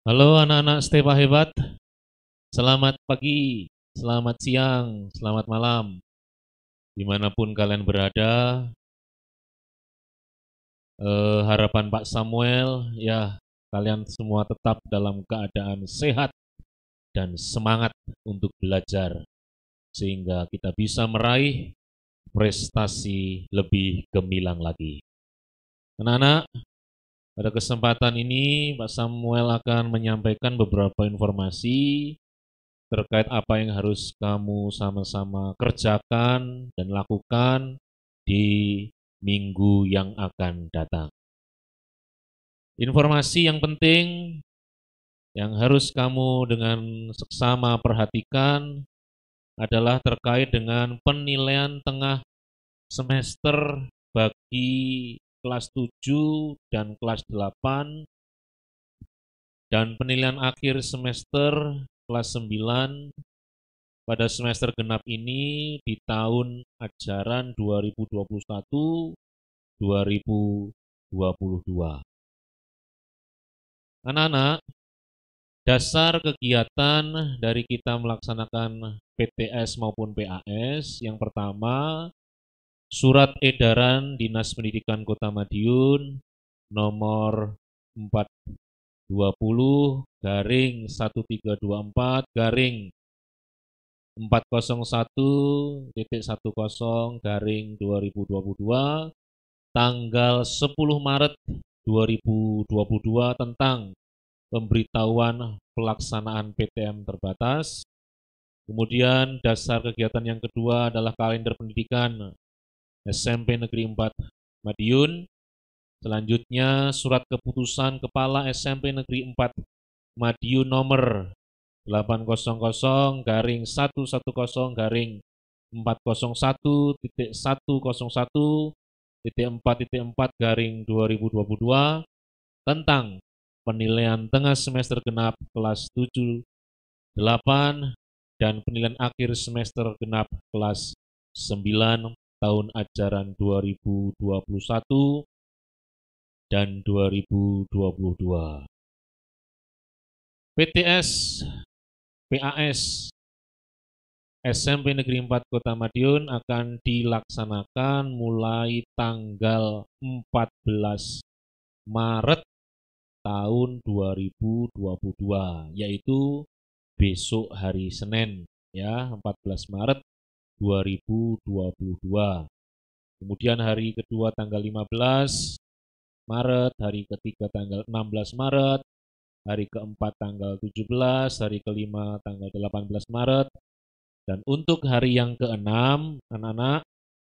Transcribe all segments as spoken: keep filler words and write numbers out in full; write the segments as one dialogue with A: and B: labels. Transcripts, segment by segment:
A: Halo anak-anak Stepa hebat, selamat pagi, selamat siang, selamat malam, dimanapun kalian berada. Eh, harapan Pak Samuel, ya kalian semua tetap dalam keadaan sehat dan semangat untuk belajar, sehingga kita bisa meraih prestasi lebih gemilang lagi. Anak-anak, pada kesempatan ini Pak Samuel akan menyampaikan beberapa informasi terkait apa yang harus kamu sama-sama kerjakan dan lakukan di minggu yang akan datang. Informasi yang penting yang harus kamu dengan seksama perhatikan adalah terkait dengan penilaian tengah semester bagi kelas tujuh dan kelas delapan dan penilaian akhir semester kelas sembilan pada semester genap ini di tahun ajaran dua ribu dua puluh satu dua ribu dua puluh dua. Anak-anak, dasar kegiatan dari kita melaksanakan P T S maupun P A S, yang pertama, Surat Edaran Dinas Pendidikan Kota Madiun nomor empat ratus dua puluh garing seribu tiga ratus dua puluh empat garing empat nol satu titik sepuluh garing dua ribu dua puluh dua tanggal sepuluh Maret dua ribu dua puluh dua tentang pemberitahuan pelaksanaan P T M terbatas. Kemudian dasar kegiatan yang kedua adalah kalender pendidikan S M P Negeri empat Madiun. Selanjutnya surat keputusan Kepala S M P Negeri empat Madiun nomor delapan nol garing seratus sepuluh garing empat nol satu titik satu nol satu titik empat titik empat garing dua ribu dua puluh dua tentang penilaian tengah semester genap kelas tujuh delapan dan penilaian akhir semester genap kelas sembilan tahun ajaran dua ribu dua puluh satu dan dua ribu dua puluh dua. P T S P A S S M P Negeri empat Kota Madiun akan dilaksanakan mulai tanggal empat belas Maret tahun dua ribu dua puluh dua, yaitu besok hari Senin, ya, empat belas Maret dua ribu dua puluh dua. Kemudian hari kedua tanggal lima belas Maret, hari ketiga tanggal enam belas Maret, hari keempat tanggal tujuh belas, hari kelima tanggal delapan belas Maret, dan untuk hari yang keenam, anak-anak,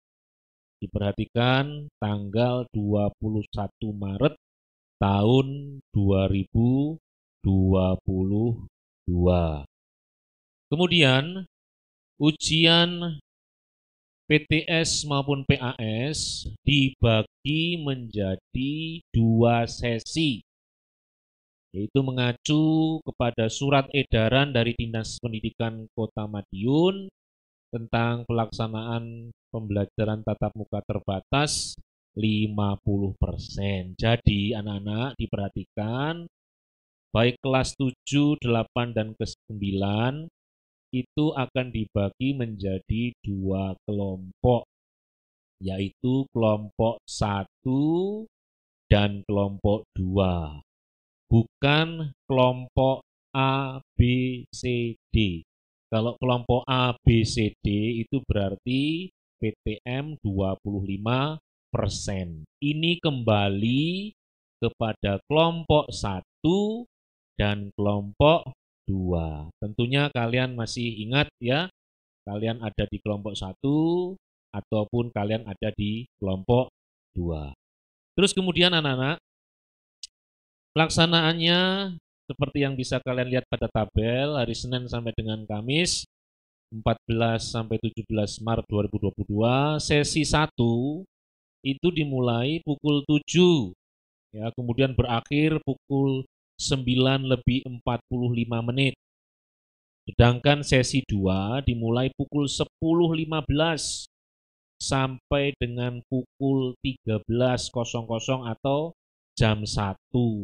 A: diperhatikan tanggal dua puluh satu Maret tahun dua ribu dua puluh dua. Kemudian, ujian P T S maupun P A S dibagi menjadi dua sesi, yaitu mengacu kepada surat edaran dari Dinas Pendidikan Kota Madiun tentang pelaksanaan pembelajaran tatap muka terbatas lima puluh persen. Jadi anak-anak diperhatikan, baik kelas tujuh, delapan, dan ke sembilan itu akan dibagi menjadi dua kelompok, yaitu kelompok satu dan kelompok dua. Bukan kelompok A, B, C, D. Kalau kelompok A, B, C, D itu berarti P T M dua puluh lima persen. Ini kembali kepada kelompok satu dan kelompok dua. Tentunya kalian masih ingat ya, kalian ada di kelompok satu ataupun kalian ada di kelompok dua. Terus kemudian anak-anak, pelaksanaannya seperti yang bisa kalian lihat pada tabel, hari Senin sampai dengan Kamis empat belas sampai tujuh belas Maret dua ribu dua puluh dua, sesi satu itu dimulai pukul tujuh, ya, kemudian berakhir pukul sembilan lebih empat puluh lima menit. Sedangkan sesi dua dimulai pukul sepuluh lima belas sampai dengan pukul tiga belas atau jam satu.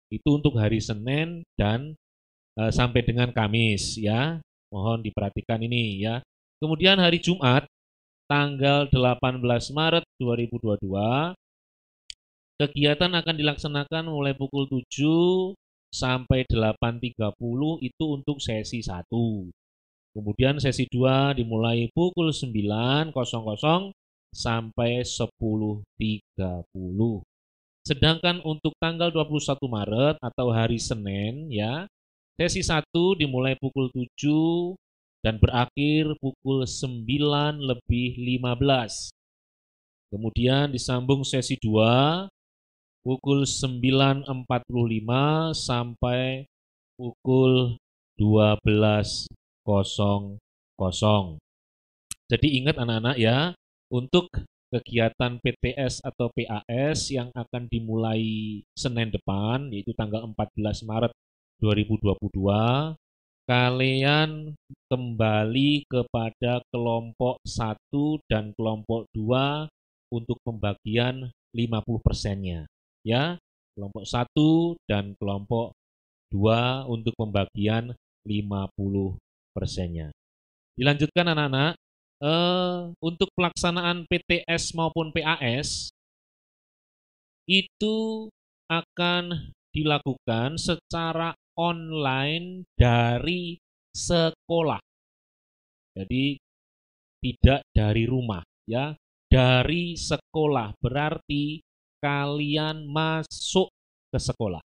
A: Itu untuk hari Senin dan e, sampai dengan Kamis ya. Mohon diperhatikan ini ya. Kemudian hari Jumat tanggal delapan belas Maret dua ribu dua puluh dua kegiatan akan dilaksanakan mulai pukul tujuh sampai delapan tiga puluh itu untuk sesi satu. Kemudian sesi dua dimulai pukul sembilan sampai sepuluh tiga puluh. Sedangkan untuk tanggal dua puluh satu Maret atau hari Senin ya, sesi satu dimulai pukul tujuh dan berakhir pukul sembilan lebih lima belas. Kemudian disambung sesi dua pukul sembilan empat puluh lima sampai pukul dua belas. Jadi ingat anak-anak ya, untuk kegiatan P T S atau P A S yang akan dimulai Senin depan, yaitu tanggal empat belas Maret dua ribu dua puluh dua, kalian kembali kepada kelompok satu dan kelompok dua untuk pembagian lima puluh persennya. Ya, kelompok satu dan kelompok dua untuk pembagian lima puluh persennya. Dilanjutkan anak-anak. Uh, untuk pelaksanaan P T S maupun P A S itu akan dilakukan secara online dari sekolah. Jadi tidak dari rumah ya, dari sekolah berarti kalian masuk ke sekolah.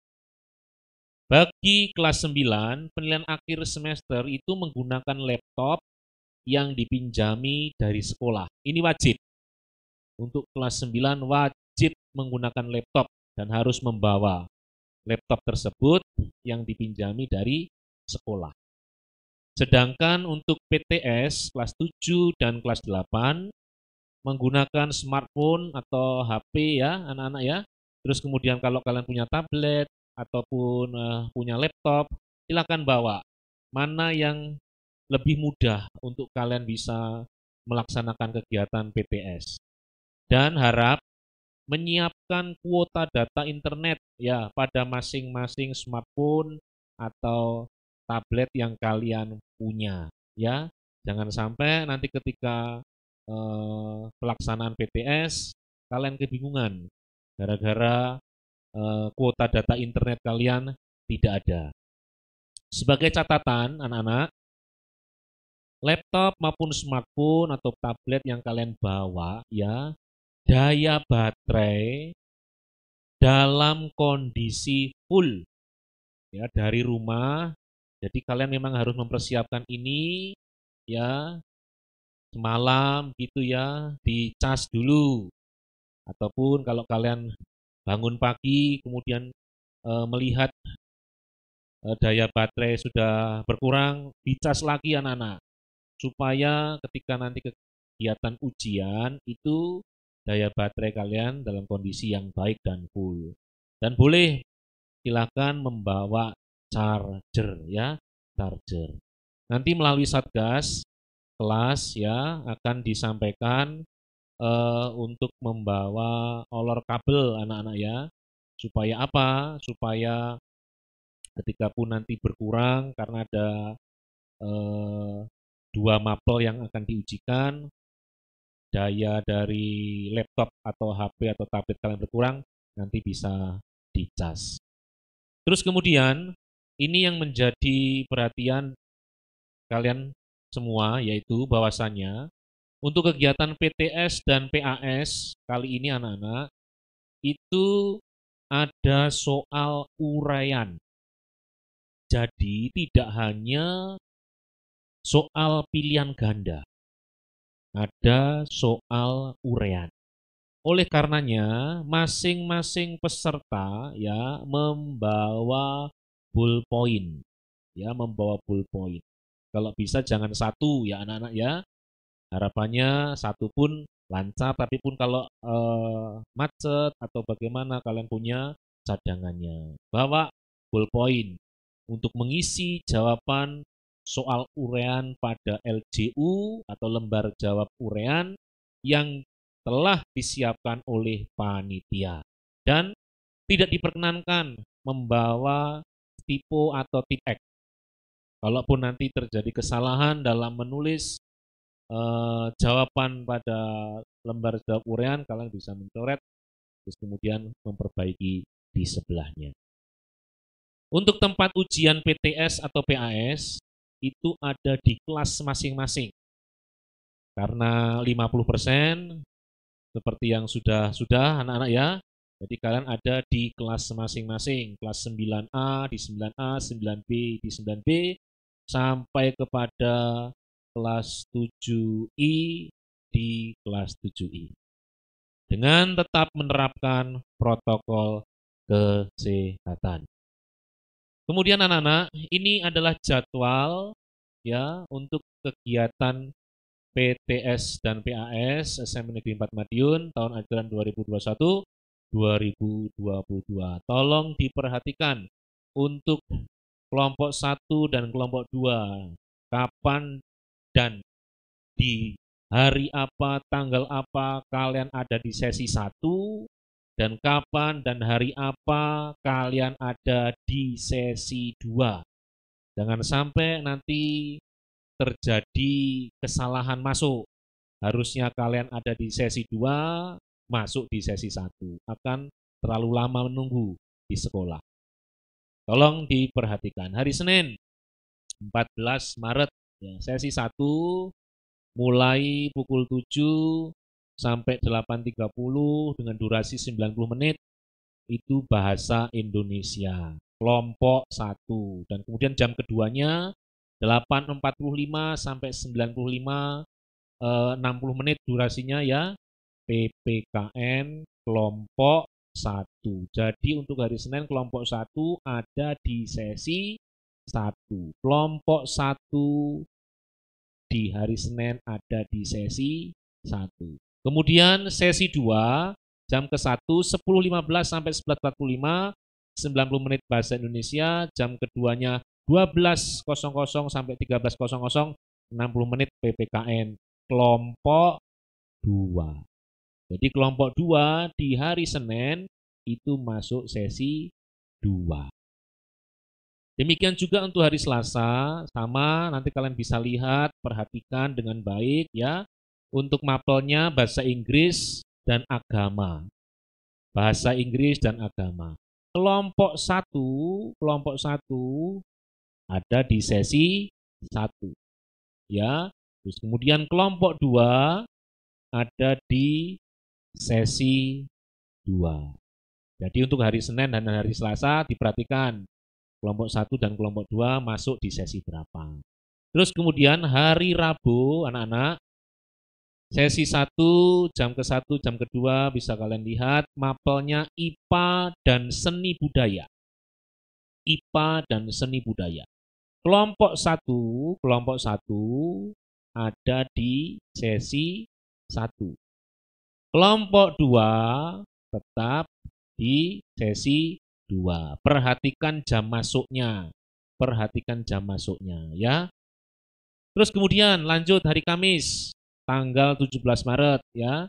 A: Bagi kelas sembilan, penilaian akhir semester itu menggunakan laptop yang dipinjami dari sekolah. Ini wajib. Untuk kelas sembilan wajib menggunakan laptop dan harus membawa laptop tersebut yang dipinjami dari sekolah. Sedangkan untuk P T S kelas tujuh dan kelas delapan menggunakan smartphone atau H P ya anak-anak ya. Terus kemudian kalau kalian punya tablet ataupun uh, punya laptop, silakan bawa. Mana yang lebih mudah untuk kalian bisa melaksanakan kegiatan P T S. Dan harap menyiapkan kuota data internet ya pada masing-masing smartphone atau tablet yang kalian punya ya. Jangan sampai nanti ketika eh, pelaksanaan P T S kalian kebingungan gara-gara eh, kuota data internet kalian tidak ada. Sebagai catatan anak-anak, laptop maupun smartphone atau tablet yang kalian bawa ya, daya baterai dalam kondisi full ya dari rumah. Jadi kalian memang harus mempersiapkan ini ya semalam gitu ya, dicas dulu. Ataupun kalau kalian bangun pagi kemudian e, melihat e, daya baterai sudah berkurang, dicas lagi anak-anak. Supaya ketika nanti kegiatan ujian itu daya baterai kalian dalam kondisi yang baik dan full. Dan boleh silakan membawa charger ya, charger. Nanti melalui Satgas kelas ya akan disampaikan eh, untuk membawa olor kabel anak-anak ya. Supaya apa? Supaya ketika pun nanti berkurang karena ada eh, dua mapel yang akan diujikan, daya dari laptop atau H P atau tablet kalian berkurang, nanti bisa dicas. Terus kemudian, ini yang menjadi perhatian kalian semua, yaitu bahwasannya untuk kegiatan P T S dan P A S kali ini anak-anak, itu ada soal uraian. Jadi tidak hanya soal pilihan ganda, ada soal uraian. Oleh karenanya, masing-masing peserta ya membawa ballpoint, ya membawa ballpoint. Kalau bisa jangan satu ya anak-anak ya. Harapannya satu pun lancar, tapi pun kalau eh, macet atau bagaimana kalian punya cadangannya. Bawa ballpoint untuk mengisi jawaban soal uraian pada L J U atau lembar jawab uraian yang telah disiapkan oleh panitia. Dan tidak diperkenankan membawa typo atau tipek. Kalaupun nanti terjadi kesalahan dalam menulis eh, jawaban pada lembar jawab uraian, kalian bisa mencoret, terus kemudian memperbaiki di sebelahnya. Untuk tempat ujian P T S atau P A S, itu ada di kelas masing-masing. Karena lima puluh persen, seperti yang sudah-sudah anak-anak ya, jadi kalian ada di kelas masing-masing, kelas sembilan A di sembilan A, sembilan B di sembilan B, sampai kepada kelas tujuh I di kelas tujuh I. Dengan tetap menerapkan protokol kesehatan. Kemudian anak-anak, ini adalah jadwal ya untuk kegiatan P T S dan P A S S M P Negeri empat Madiun tahun ajaran dua ribu dua puluh satu dua ribu dua puluh dua. Tolong diperhatikan untuk kelompok satu dan kelompok dua, kapan dan di hari apa, tanggal apa kalian ada di sesi satu, dan kapan dan hari apa kalian ada di sesi dua. Jangan sampai nanti terjadi kesalahan masuk. Harusnya kalian ada di sesi dua, masuk di sesi satu. Akan terlalu lama menunggu di sekolah. Tolong diperhatikan. Hari Senin, empat belas Maret, ya, sesi satu, mulai pukul tujuh sampai delapan tiga puluh dengan durasi sembilan puluh menit, itu bahasa Indonesia, kelompok satu. Dan kemudian jam keduanya, delapan empat puluh lima sampai sembilan puluh lima, eh, enam puluh menit durasinya ya, P P K N kelompok satu. Jadi untuk hari Senin kelompok satu ada di sesi satu. Kelompok satu di hari Senin ada di sesi satu. Kemudian sesi dua, jam ke satu, sepuluh lima belas sampai sebelas empat puluh lima, sembilan puluh menit bahasa Indonesia. Jam keduanya dua belas sampai tiga belas, enam puluh menit P P K N kelompok dua. Jadi kelompok dua di hari Senin itu masuk sesi dua. Demikian juga untuk hari Selasa, sama nanti kalian bisa lihat, perhatikan dengan baik ya. Untuk mapelnya bahasa Inggris dan agama. Bahasa Inggris dan agama. Kelompok satu, kelompok satu ada di sesi satu. Ya. Terus kemudian kelompok dua ada di sesi dua. Jadi untuk hari Senin dan hari Selasa diperhatikan kelompok satu dan kelompok dua masuk di sesi berapa. Terus kemudian hari Rabu anak-anak, sesi satu, jam ke satu, jam kedua bisa kalian lihat mapelnya I P A dan seni budaya. I P A dan seni budaya. Kelompok satu, kelompok satu ada di sesi satu. Kelompok dua tetap di sesi dua. Perhatikan jam masuknya. Perhatikan jam masuknya ya. Terus kemudian lanjut hari Kamis tanggal tujuh belas Maret ya.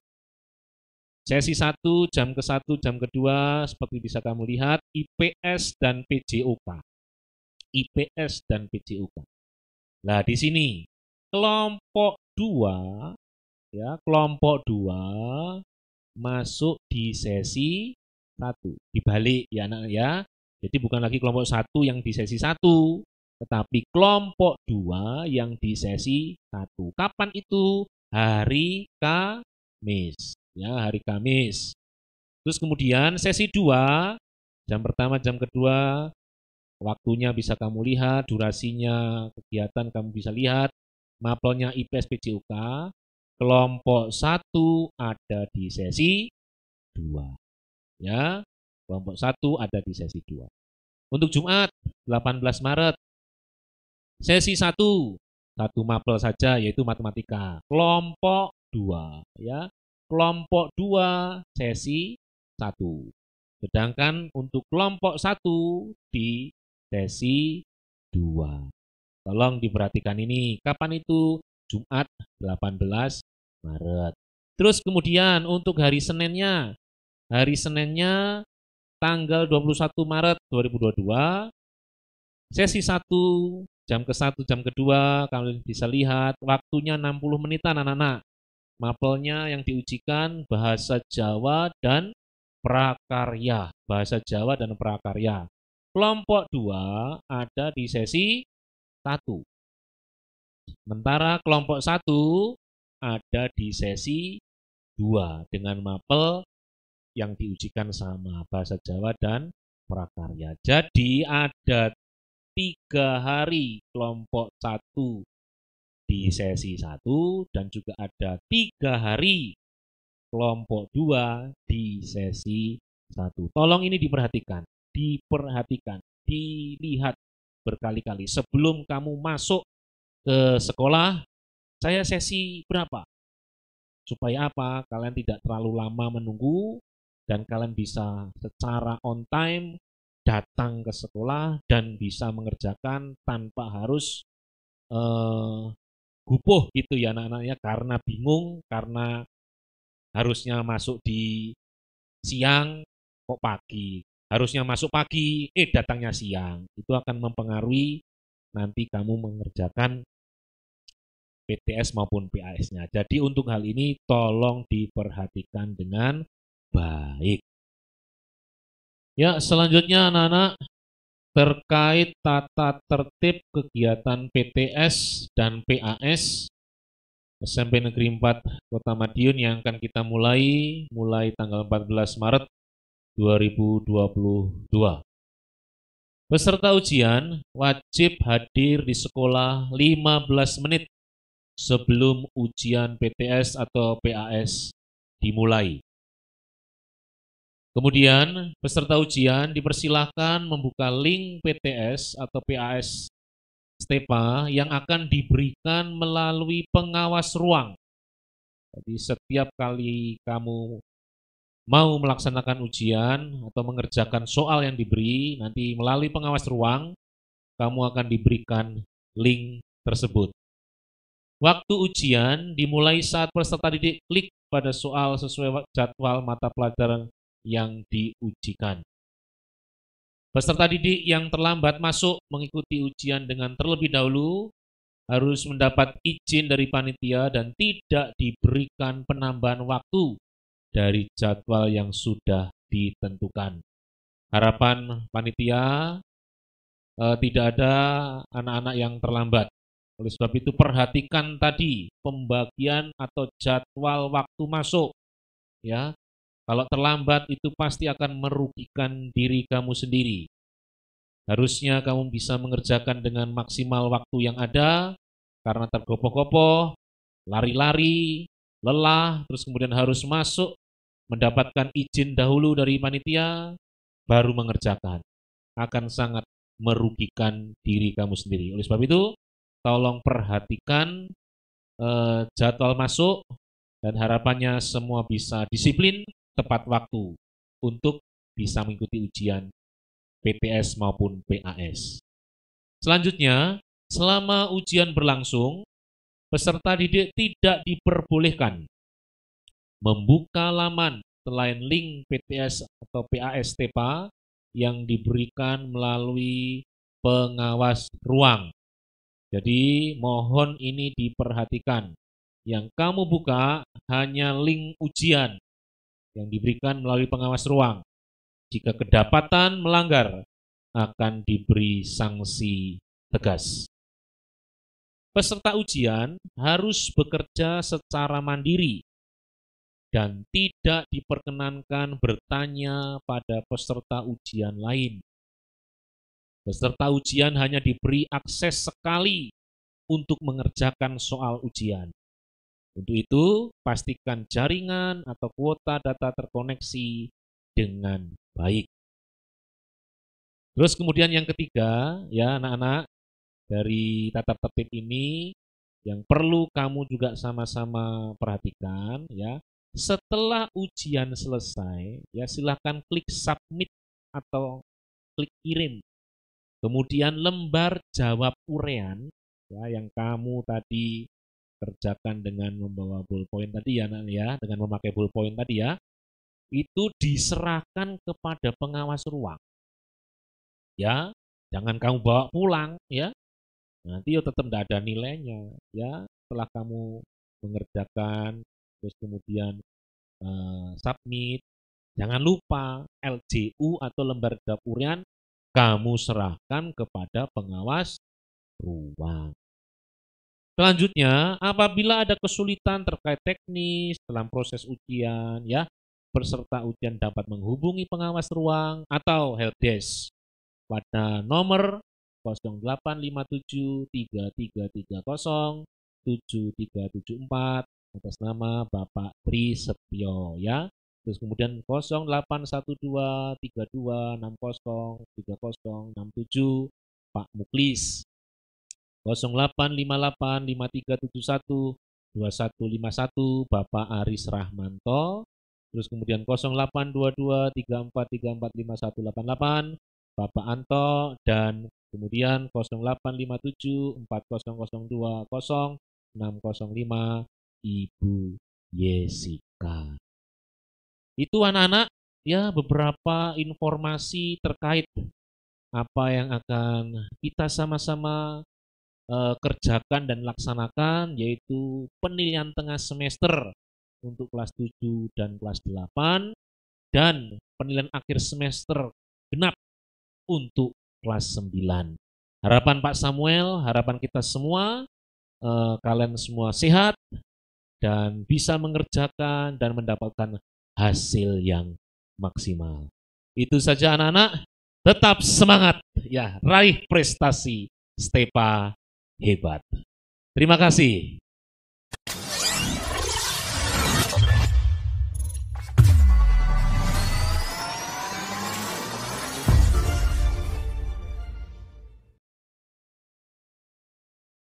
A: Sesi satu, jam ke satu, jam kedua seperti bisa kamu lihat I P S dan P J O K. I P S dan P J O K. Nah, di sini kelompok dua ya, kelompok dua masuk di sesi satu. Dibalik ya anak ya. Jadi bukan lagi kelompok satu yang di sesi satu, tetapi kelompok dua yang di sesi satu. Kapan itu? Hari Kamis. Ya, hari Kamis. Terus kemudian sesi dua, jam pertama, jam kedua, waktunya bisa kamu lihat, durasinya, kegiatan kamu bisa lihat, mapelnya I P S P J O K, kelompok satu ada di sesi dua. Ya, kelompok satu ada di sesi dua. Untuk Jumat, delapan belas Maret, sesi satu, satu mapel saja yaitu matematika. Kelompok dua, ya. Kelompok dua sesi satu. Sedangkan untuk kelompok satu di sesi dua. Tolong diperhatikan ini. Kapan itu? Jumat delapan belas Maret. Terus kemudian untuk hari Seninnya. Hari Seninnya tanggal dua puluh satu Maret dua ribu dua puluh dua, sesi satu, jam ke satu, jam kedua, kalian bisa lihat waktunya enam puluh menitan anak-anak. Mapelnya yang diujikan bahasa Jawa dan prakarya, bahasa Jawa dan prakarya. Kelompok dua ada di sesi satu. Sementara kelompok satu ada di sesi dua dengan mapel yang diujikan sama bahasa Jawa dan prakarya. Jadi ada tiga hari kelompok satu di sesi satu dan juga ada tiga hari kelompok dua di sesi satu. Tolong ini diperhatikan, diperhatikan, dilihat berkali-kali sebelum kamu masuk ke sekolah. Saya sesi berapa? Supaya apa? Kalian tidak terlalu lama menunggu dan kalian bisa secara on time datang ke sekolah dan bisa mengerjakan tanpa harus eh, gupuh gitu ya anak-anaknya, karena bingung, karena harusnya masuk di siang kok pagi, harusnya masuk pagi eh datangnya siang. Itu akan mempengaruhi nanti kamu mengerjakan P T S maupun P A S-nya. Jadi untuk hal ini tolong diperhatikan dengan baik. Ya, selanjutnya anak-anak, terkait tata tertib kegiatan P T S dan P A S S M P Negeri empat Kota Madiun yang akan kita mulai mulai tanggal empat belas Maret dua ribu dua puluh dua. Peserta ujian wajib hadir di sekolah lima belas menit sebelum ujian P T S atau P A S dimulai. Kemudian peserta ujian dipersilahkan membuka link P T S atau P A S STEPA yang akan diberikan melalui pengawas ruang. Jadi setiap kali kamu mau melaksanakan ujian atau mengerjakan soal yang diberi, nanti melalui pengawas ruang, kamu akan diberikan link tersebut. Waktu ujian dimulai saat peserta didik klik pada soal sesuai jadwal mata pelajaran yang diujikan. Peserta didik yang terlambat masuk mengikuti ujian dengan terlebih dahulu harus mendapat izin dari panitia dan tidak diberikan penambahan waktu dari jadwal yang sudah ditentukan. Harapan panitia eh, tidak ada anak-anak yang terlambat. Oleh sebab itu perhatikan tadi pembagian atau jadwal waktu masuk, ya. Kalau terlambat itu pasti akan merugikan diri kamu sendiri. Harusnya kamu bisa mengerjakan dengan maksimal waktu yang ada, karena tergopoh-gopoh, lari-lari, lelah, terus kemudian harus masuk, mendapatkan izin dahulu dari panitia, baru mengerjakan. Akan sangat merugikan diri kamu sendiri. Oleh sebab itu, tolong perhatikan eh, jadwal masuk dan harapannya semua bisa disiplin tepat waktu untuk bisa mengikuti ujian P T S maupun P A S. Selanjutnya, selama ujian berlangsung, peserta didik tidak diperbolehkan membuka laman selain link P T S atau P A S STEPA yang diberikan melalui pengawas ruang. Jadi mohon ini diperhatikan. Yang kamu buka hanya link ujian yang diberikan melalui pengawas ruang. Jika kedapatan melanggar, akan diberi sanksi tegas. Peserta ujian harus bekerja secara mandiri dan tidak diperkenankan bertanya pada peserta ujian lain. Peserta ujian hanya diberi akses sekali untuk mengerjakan soal ujian. Untuk itu, pastikan jaringan atau kuota data terkoneksi dengan baik. Terus kemudian yang ketiga, ya anak-anak, dari tata tertib ini yang perlu kamu juga sama-sama perhatikan, ya. Setelah ujian selesai, ya silakan klik submit atau klik kirim. Kemudian lembar jawab urean, ya, yang kamu tadi kerjakan dengan membawa ballpoint tadi ya, ya, dengan memakai ballpoint tadi ya, itu diserahkan kepada pengawas ruang. Ya, jangan kamu bawa pulang ya. Nanti yo tetap tidak ada nilainya ya. Setelah kamu mengerjakan terus kemudian uh, submit, jangan lupa L J U atau lembar dapurian kamu serahkan kepada pengawas ruang. Selanjutnya, apabila ada kesulitan terkait teknis dalam proses ujian, ya, peserta ujian dapat menghubungi pengawas ruang atau helpdesk pada nomor nol delapan lima tujuh tiga tiga tiga nol tujuh tiga tujuh empat atas nama Bapak Tri Setio, ya. Terus kemudian nol delapan satu dua tiga dua enam nol tiga nol enam tujuh Pak Muklis. nol delapan lima delapan lima tiga tujuh satu dua satu lima satu Bapak Aris Rahmanto. Terus kemudian nol delapan dua dua tiga empat tiga empat lima satu delapan delapan Bapak Anto, dan kemudian nol delapan lima tujuh empat nol nol dua nol enam nol lima Ibu Yesika. Itu anak-anak ya beberapa informasi terkait apa yang akan kita sama-sama Uh, kerjakan dan laksanakan, yaitu penilaian tengah semester untuk kelas tujuh dan kelas delapan dan penilaian akhir semester genap untuk kelas sembilan. Harapan Pak Samuel, harapan kita semua, uh, kalian semua sehat dan bisa mengerjakan dan mendapatkan hasil yang maksimal. Itu saja anak-anak, tetap semangat ya, raih prestasi Stepa hebat. Terima kasih.